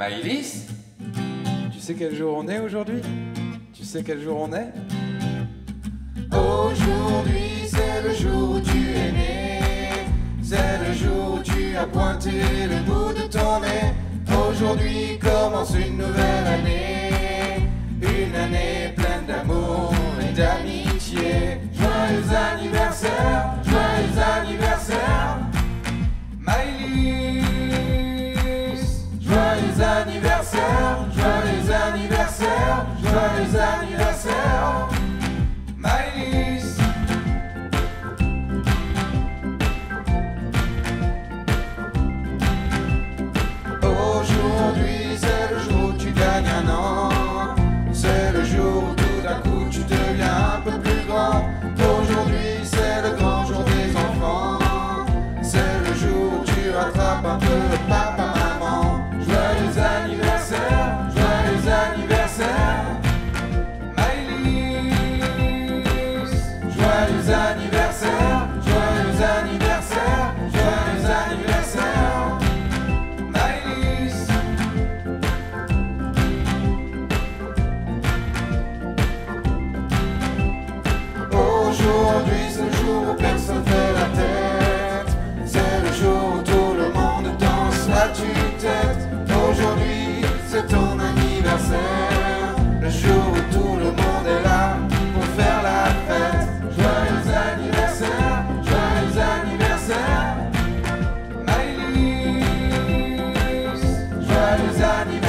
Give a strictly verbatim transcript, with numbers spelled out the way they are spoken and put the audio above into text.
Maëlys, tu sais quel jour on est aujourd'hui? Tu sais quel jour on est? Aujourd'hui c'est le jour où tu es né. C'est le jour où tu as pointé le bout de ton nez. Aujourd'hui commence une nouvelle année. Une année pleine d'amour et d'amitié. Joyeux anniversaire, joyeux anniversaire Maëlys. Joyeux anniversaire, joyeux anniversaire, joyeux anniversaire Maëlys. Aujourd'hui c'est le jour où tu gagnes un an. C'est le jour où tout d'un coup tu deviens un peu plus grand. Aujourd'hui c'est le grand jour des enfants. C'est le jour où tu rattrapes un peu le papa maman. Joyeux anniversaire, joyeux anniversaire Maëlys. Joyeux anniversaire, joyeux anniversaire, joyeux anniversaire Maëlys. Aujourd'hui c'est le jour où personne fait la tête. C'est le jour où tout le monde danse la tue-tête. Aujourd'hui c'est ton anniversaire. Le jour où tout le monde est là pour faire la fête. Joyeux anniversaire, joyeux anniversaire Maëlys. Joyeux anniversaire.